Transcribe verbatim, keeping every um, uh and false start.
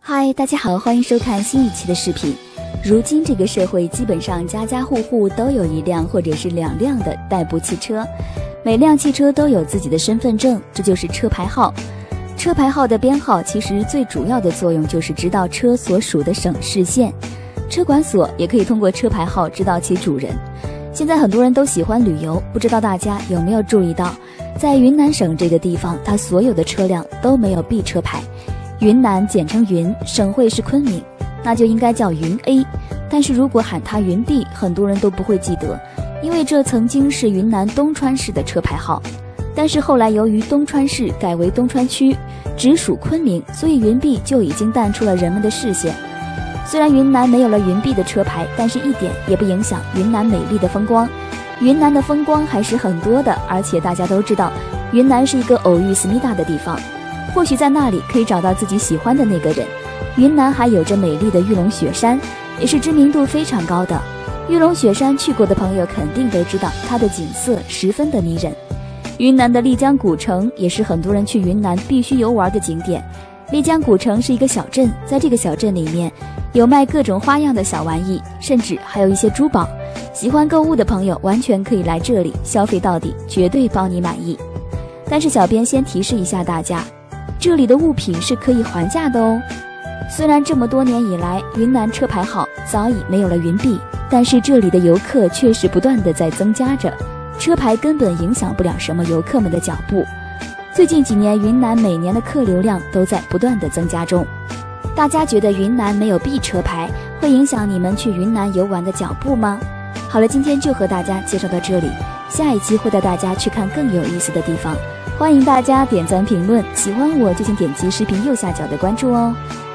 嗨，大家好，欢迎收看新一期的视频。如今这个社会，基本上家家户户都有一辆或者是两辆的代步汽车，每辆汽车都有自己的身份证，这就是车牌号。车牌号的编号其实最主要的作用就是知道车所属的省市县，车管所也可以通过车牌号知道其主人。现在很多人都喜欢旅游，不知道大家有没有注意到，在云南省这个地方，它所有的车辆都没有 B 车牌。云南简称云，省会是昆明，那就应该叫云 A。 但是如果喊它云 B， 很多人都不会记得，因为这曾经是云南东川市的车牌号，但是后来由于东川市改为东川区，直属昆明，所以云 B 就已经淡出了人们的视线。虽然云南没有了云 B 的车牌，但是一点也不影响云南美丽的风光。云南的风光还是很多的，而且大家都知道，云南是一个偶遇思密达的地方，或许在那里可以找到自己喜欢的那个人。云南还有着美丽的玉龙雪山，也是知名度非常高的。玉龙雪山去过的朋友肯定都知道，它的景色十分的迷人。云南的丽江古城也是很多人去云南必须游玩的景点。丽江古城是一个小镇，在这个小镇里面有卖各种花样的小玩意，甚至还有一些珠宝。喜欢购物的朋友完全可以来这里消费到底，绝对包你满意。但是小编先提示一下大家，这里的物品是可以还价的哦。虽然这么多年以来，云南车牌号早已没有了云 B， 但是这里的游客确实不断的在增加着，车牌根本影响不了什么游客们的脚步。最近几年，云南每年的客流量都在不断的增加中。大家觉得云南没有 B 车牌会影响你们去云南游玩的脚步吗？好了，今天就和大家介绍到这里，下一期会带大家去看更有意思的地方。欢迎大家点赞评论，喜欢我就请点击视频右下角的关注哦。